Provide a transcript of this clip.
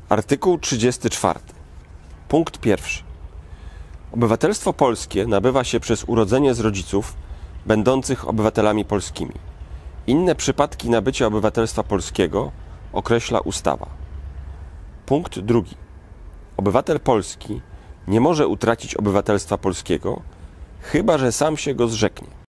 Artykuł 34. Punkt 1. Obywatelstwo polskie nabywa się przez urodzenie z rodziców będących obywatelami polskimi. Inne przypadki nabycia obywatelstwa polskiego określa ustawa. Punkt 2. Obywatel polski nie może utracić obywatelstwa polskiego, chyba że sam się go zrzeknie.